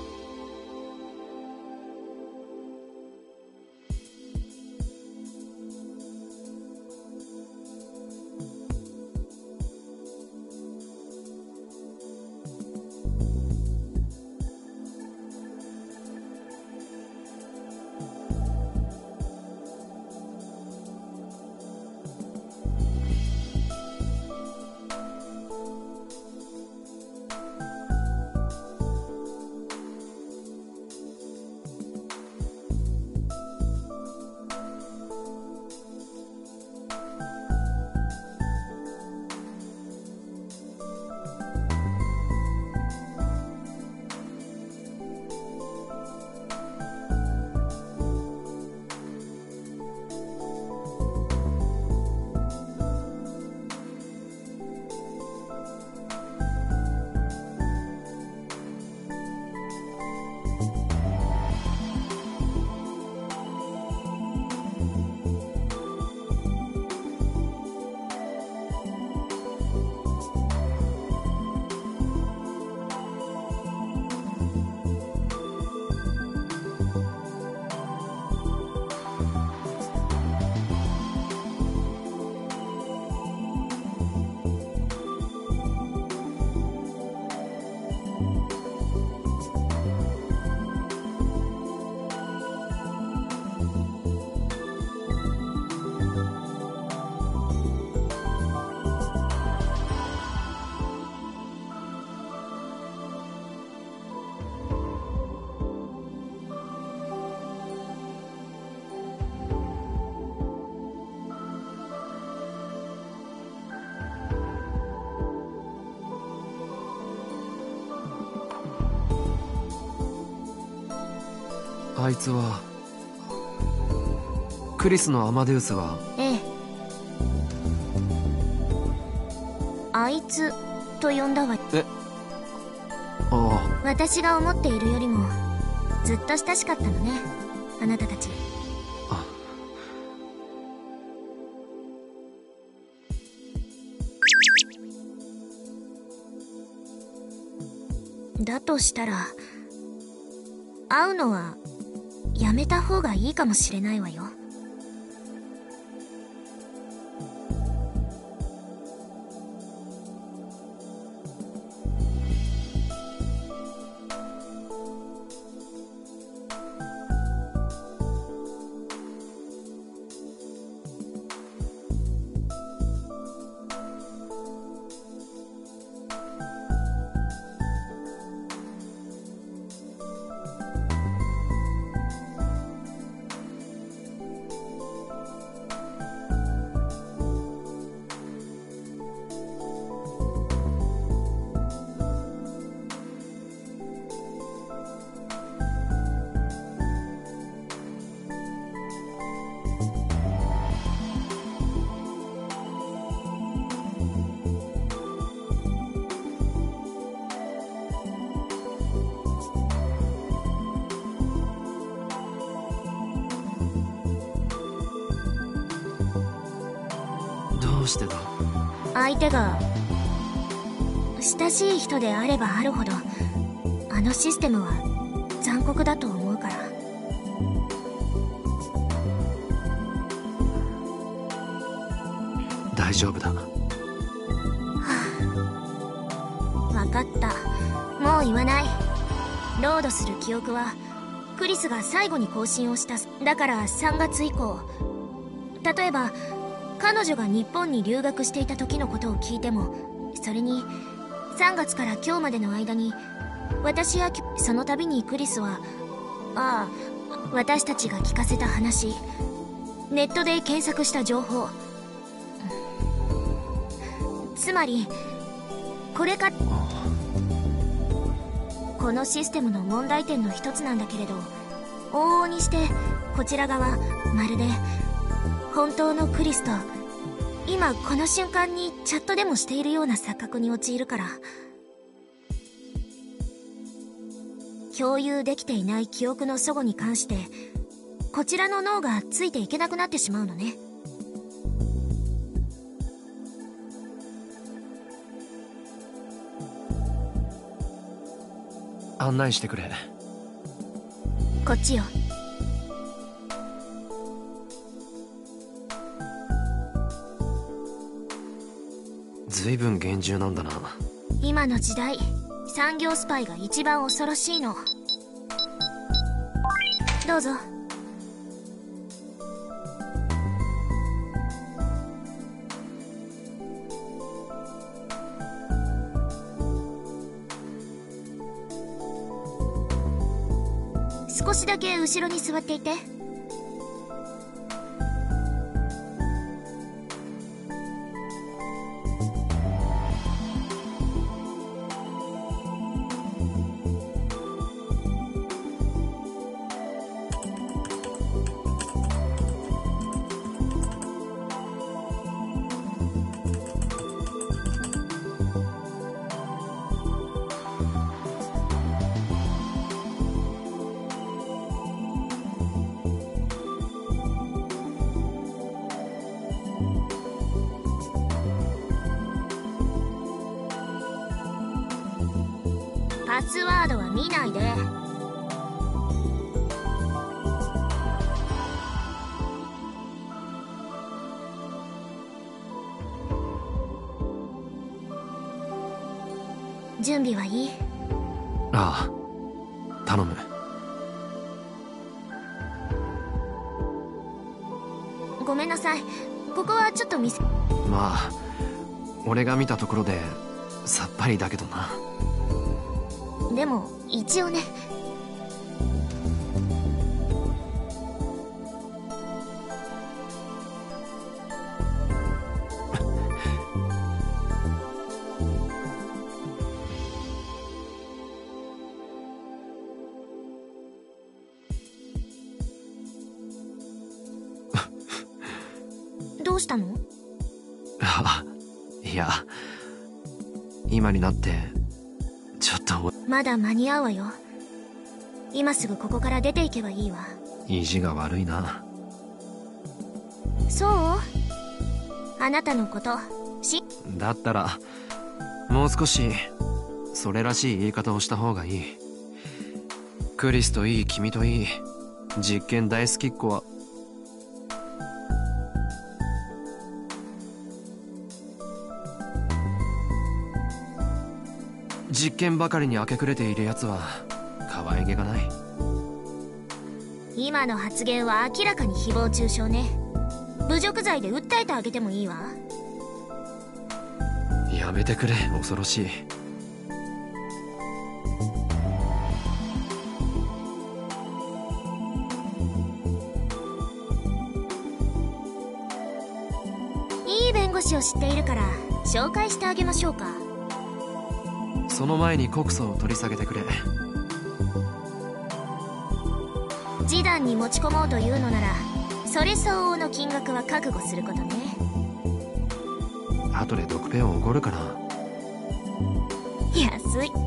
あいつはクリスのアマデウスは？ ええ。あいつと呼んだわ。 えああ。 私が思っているよりもずっと親しかったのね、あなたたち。 あだとしたら会うのはやめた方がいいかもしれないわよ。 どうしてだ？ 相手が親しい人であればあるほどあのシステムは残酷だと思うから。 大丈夫だ。 はあ、分かった。もう言わない。ロードする記憶はクリスが最後に更新をした。だからさんがつ以降、例えば彼女が日本に留学していた時のことを聞いても、それにさんがつから今日までの間に私やその度にクリスは、ああ、私たちが聞かせた話、ネットで検索した情報、つまりこれか。このシステムの問題点の一つなんだけれど、往々にしてこちら側まるで本当のクリスと今この瞬間にチャットでもしているような錯覚に陥るから、共有できていない記憶の齟齬に関してこちらの脳がついていけなくなってしまうのね。 案内してくれ。 こっちよ。 ずいぶん厳重なんだな。 今の時代産業スパイが一番恐ろしいの。どうぞ。少しだけ後ろに座っていて。パスワードは見ないで。準備はいい？ ああ、頼む。 ごめんなさい、ここはちょっと見せ。 まあ俺が見たところでさっぱりだけどな。 でも一応ね。どうしたの？ あ、いや、今になってちょっと。 まだ間に合うわよ。今すぐここから出ていけばいいわ。 意地が悪いな。 そう？あなたのことし。 だったらもう少しそれらしい言い方をした方がいい。クリスといい君といい実験大好きっ子は実験ばかりに明け暮れているやつは可愛げがない。 今の発言は明らかに誹謗中傷ね。侮辱罪で訴えてあげてもいいわ。 やめてくれ、恐ろしい。 いい弁護士を知っているから紹介してあげましょうか。 その前に告訴を取り下げてくれ。 示談に持ち込もうというのならそれ相応の金額は覚悟することね。 後でドクペをおごるから。 安い。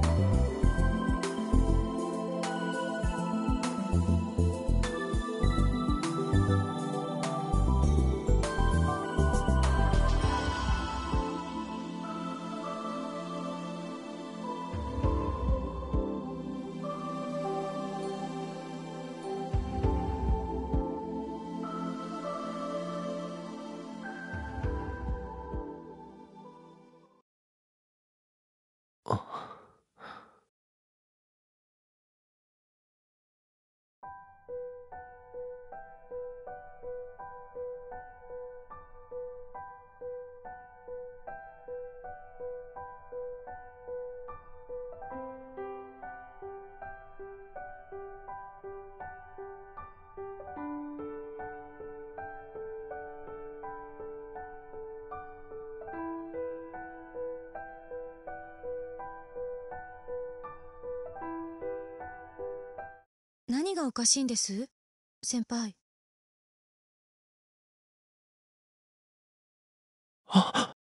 がおかしいんです、先輩。 あ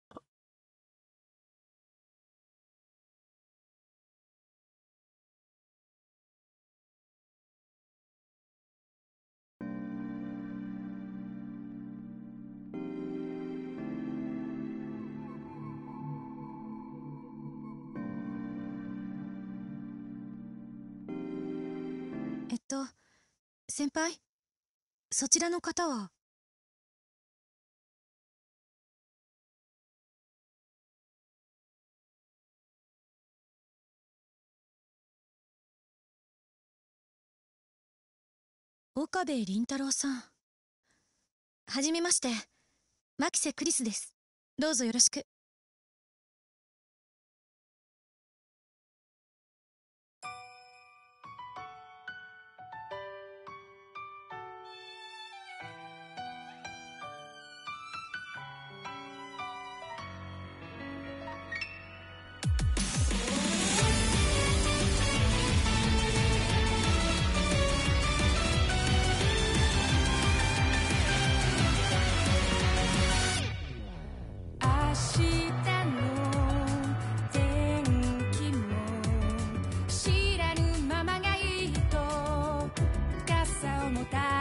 えっと先輩、そちらの方は？岡部倫太郎さん。はじめまして、牧瀬クリスです。どうぞよろしく。 知らぬままがいいと傘を持た